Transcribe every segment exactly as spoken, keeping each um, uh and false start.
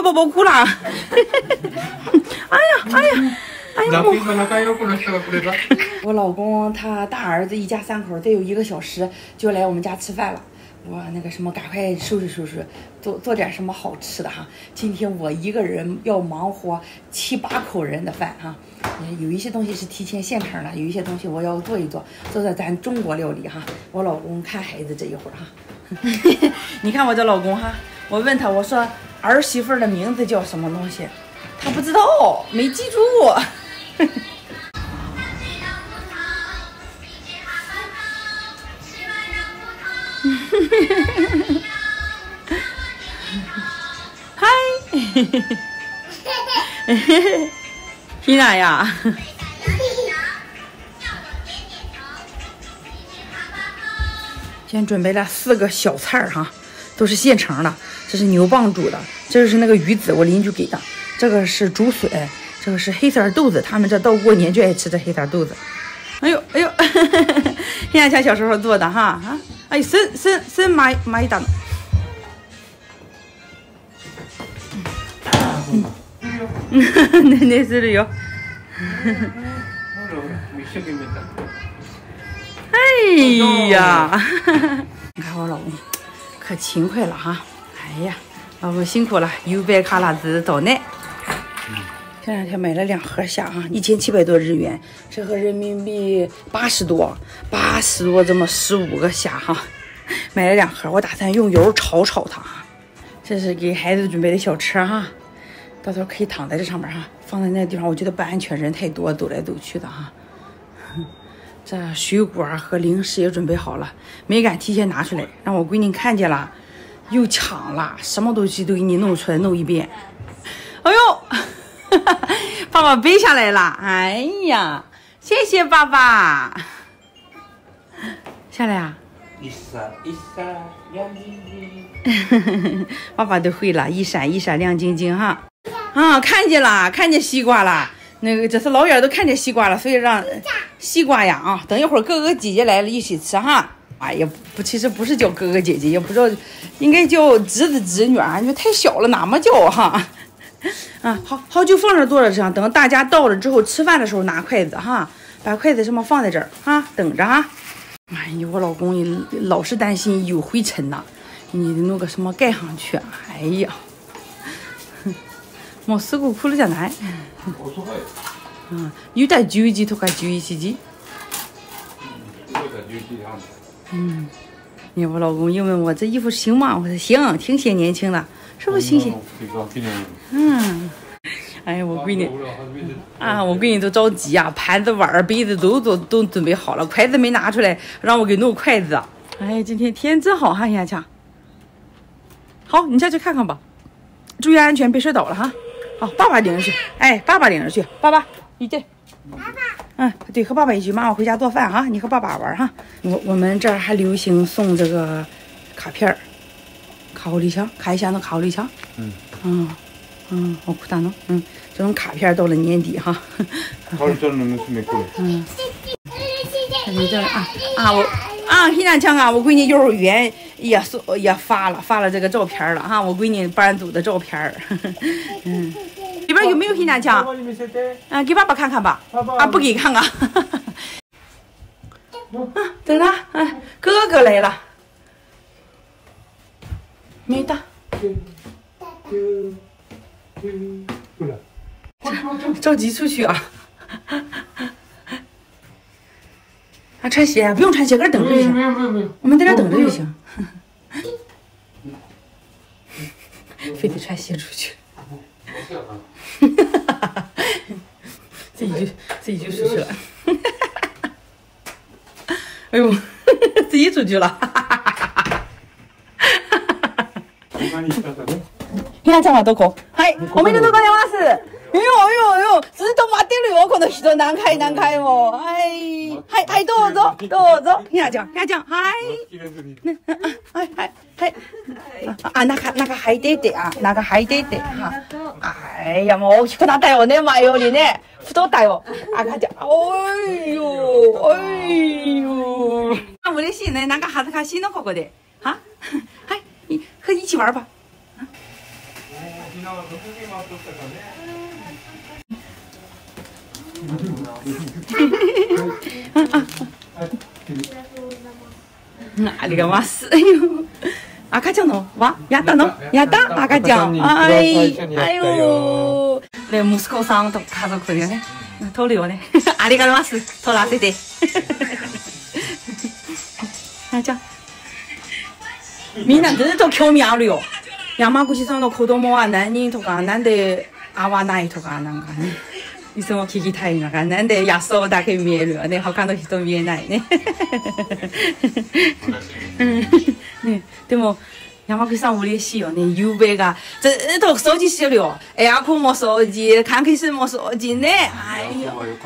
小宝宝哭了。哎呀哎呀哎呀！我老公他大儿子一家三口得有一个小时就来我们家吃饭了。我那个什么，赶快收拾收拾，做做点什么好吃的哈。今天我一个人要忙活七八口人的饭哈。有一些东西是提前现成的，有一些东西我要做一做，做做咱中国料理哈。我老公看孩子这一会儿哈。你看我这老公哈，我问他，我说儿媳妇的名字叫什么东西，他不知道，没记住。嗨，缇娜呀，先准备了四个小菜儿哈，都是现成的。这是牛蒡煮的，这就是那个鱼子，我邻居给的。这个是竹笋，这个是黑色豆子，他们这到过年就爱吃这黑色豆子。哎呦哎呦，缇娜像小时候做的哈啊！哎，生生生买买一档。那那是的哟。哎呀，你看我老公可勤快了哈！哎呀，老公辛苦了，油白卡拉子倒奶。前两天买了两盒虾啊，一千七百多日元，这合人民币八十多，八十多这么十五个虾哈，买了两盒，我打算用油炒炒它哈。这是给孩子准备的小吃哈，到时候可以躺在这上面哈，放在那地方我觉得不安全，人太多，走来走去的哈。这水果和零食也准备好了，没敢提前拿出来，让我闺女看见了，又抢了，什么东西都给你弄出来弄一遍。哎呦！爸爸背下来了，哎呀，谢谢爸爸。下来啊！一闪一闪亮晶晶。爸爸都会了，一闪一闪亮晶晶哈。啊，看见了，看见西瓜了。那个这是老远都看见西瓜了，所以让西瓜呀啊，等一会儿哥哥姐姐来了一起吃哈。哎呀，不，其实不是叫哥哥姐姐，也不知道，应该叫侄子侄女啊，因为太小了，哪么叫哈？啊，好好就放这坐着这样，等大家到了之后吃饭的时候拿筷子哈，把筷子什么放在这儿哈，等着哈。哎呀，我老公老是担心有灰尘呐，你弄个什么盖上去。哎呀，冇试过苦了じゃない。嗯，有点纠结，都快纠一起去。嗯，你看我老公又问我这衣服行吗？我说行，挺显年轻的。是不是新鲜？嗯，哎呀，我闺女啊，我闺女都着急啊，盘子、碗、杯子都都都准备好了，筷子没拿出来，让我给弄筷子。哎，今天天真好哈，亚强。好，你下去看看吧，注意安全，别摔倒了哈。好，爸爸领着去，哎，爸爸领着去，爸爸，你对，爸爸，嗯，对，和爸爸一起，妈妈回家做饭哈，你和爸爸玩哈。我我们这儿还流行送这个卡片儿。卡路里枪，卡一下那卡路里枪。嗯嗯嗯，好酷大呢。嗯，这种卡片到了年底哈。嗯。你这啊啊我啊，缇娜强啊，我闺女幼儿园也送也发了发了这个照片了哈，我闺女班组的照片。嗯，里边有没有缇娜强？啊，给爸爸看看吧。啊，不给看啊。啊，等着，啊，哥哥来了。没的，着急出去啊！啊，穿鞋不用穿鞋，搁这等着就行。没有没有没有，我们在这等着就行。非得穿鞋出去。自己就自己就出去了。哎呦，自己出去了。缇娜ちゃんはどこ？はい、おめでとうございます。哎呦哎呦哎呦、ずっと待ってるよこの人、何回何回も。はいはいはい、どうぞどうぞ。缇娜ちゃん、缇娜ちゃん、はい。ね、はいはいはい。あ、中中入っていて、あ、中入っていて。はいや、もう大きくなったよね、前よりね。太ったよ。赤ちゃん。おいよおいよ。嬉しいね。なんか恥ずかしいのここで。は？はい。和你一起玩吧。 ありがとうございます。赤ちゃんのはやったのやった赤ちゃん。はい。はいよー。で、息子さんと家族とよね。撮るよね。ありがとうございます。撮らせて。あ、じゃあ。みんなずっと興味あるよ。山口さんの子供は何人とか、なんで会わないとか、なんかね。いつも聞きたいのが、なんで野草だけ見えるよね。他の人見えないね。ね、でも、山口さん嬉しいよね。ゆうべがずっと掃除してるよ。エアコンも掃除、換気扇も掃除ね。はい。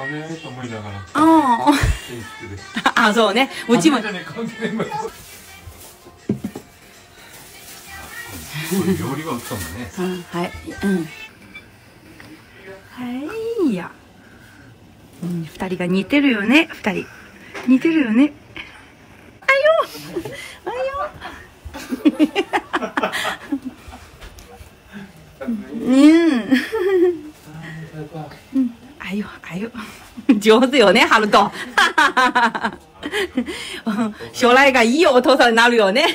ああ、そうね。うちも。料理が売ったんだね。 うん、はい。うん。はいや。うん、二人が似てるよね。二人。似てるよね。あよ。あよ。うん。あよ、あよ。上手よね、ハルト。将来がいいお父さんになるよね。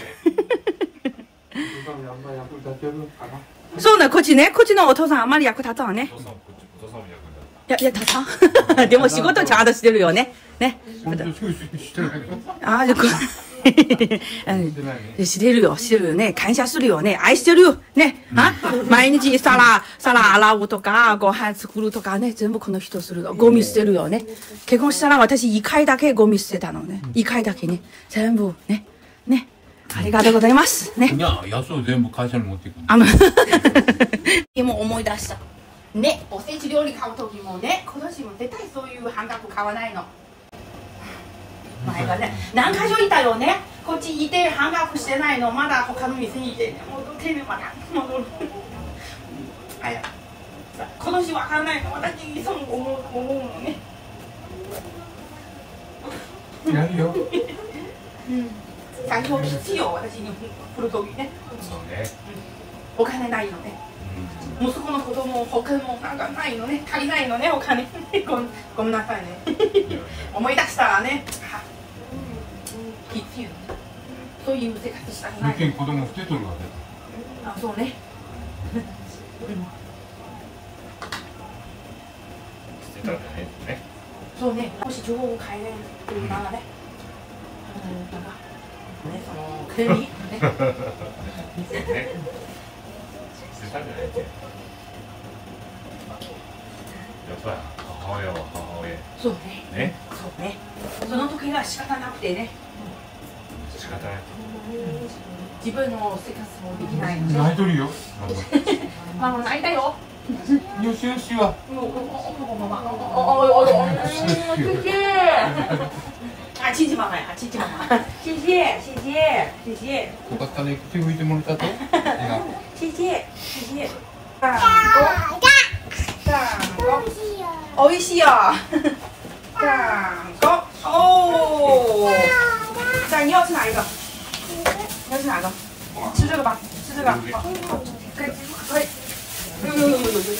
そうね、こっちね、こっちのお父さんあんまり役立たんね。いや、いや、立たん。でも仕事ちゃんとしてるよね。ね。あ、これ。してるよ、してるよね。感謝するよね。愛してるよ。ね。あ、毎日皿、皿洗うとか、ご飯作るとかね、全部この人するよ。ゴミ捨てるよね。結婚したら私一回だけゴミ捨てたのね。一回だけね。全部ね。ね。ありがとうございます。ね。 いや、野草全部会社に持っていくの。 あの、今思い出した。ね、おせち料理買う時もね、今年も絶対そういう半額買わないの。前はね、何か所いたよね。こっちいて半額してないの、まだ他の店にいてね、戻ってね、まだ戻る。あや、今年わかんないの、私いつも思う、思うのね。 やるよ。 うん。最初必要、私に来る時ね。 そうね。 お金ないのね。息子の子供他もなんかないのね、足りないのね、お金。ご, ごめんなさいね。思い出したらね。必要。そういう生活したくない。 最近子供捨てとるわね。 あ、そうね。 捨てたらね。 そうね。もし情報を変えれるならね。なんかね、その権利ね。 捨てたんじゃないって。やっぱり母親は母親。 そうね。 ね。 そうね。その時は仕方なくてね。 仕方ない。 自分の生活もできないので。 泣いとるよ。 ママ泣いたよ。 よしよしは。 あ、亲亲妈妈呀，亲亲妈妈，谢谢谢谢谢谢。 よかったね、口拭いてもらったと。 谢谢谢谢。団子団子，美味しいよ。団子哦。那你要吃哪一个？你要吃哪个？吃这个吧，吃这个。可以可以。有有有有有有。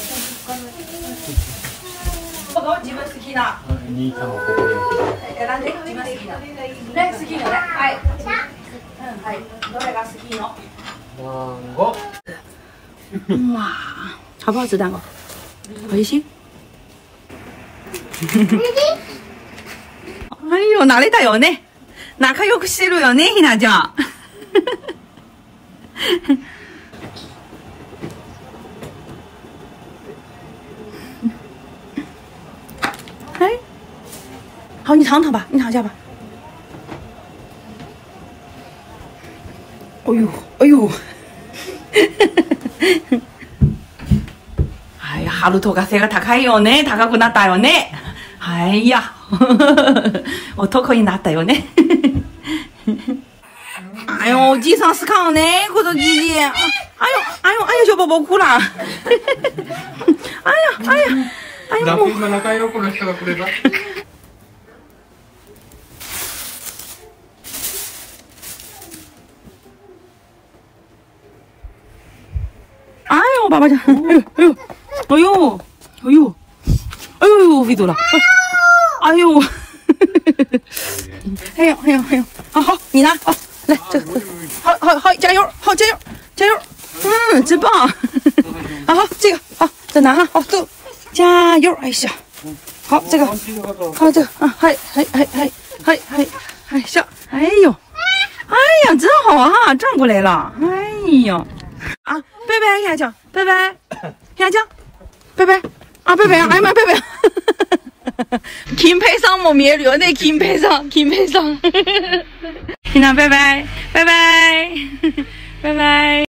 どうぞ自分好きな。 兄さんはここに。 選んで自分好きな。ね、好きなね。はい。うんはい。どれが好きの？ 団子。 哇，好不好吃蛋糕？美味しい？はいよ、慣れたよね。仲良くしてるよね、ひなちゃん。哎，好，你尝尝吧，你尝一下吧。哎呦，哎呦。はい、ハルトが背が高いよね。高くなったよね。はいや。男になったよね。哎呦，地上是炕呢，我的姐姐。哎呦，哎呦，哎呦，小宝宝哭了。哎呀，哎呀，哎呀，もう。 今仲良くな人がくれた。 哎呦， 爸爸家，哎呦哎呦哎呦哎呦哎呦飞走了，哎呦，哎呦哎呦哎呦，啊好，你拿好，来这个，好好好，加油，好加油加油，嗯，真棒，啊好这个好再拿哈，好走，加油，哎呀，好这个，好这个啊，还还还还还还还笑，哎呦。哎呀，真好啊，转过来了。哎呀，啊，拜拜，下江，拜拜，下江，拜拜，啊，拜拜，哎呀妈，拜拜。金配上冇面了，那金配上，金配上。那拜拜，拜拜，拜拜。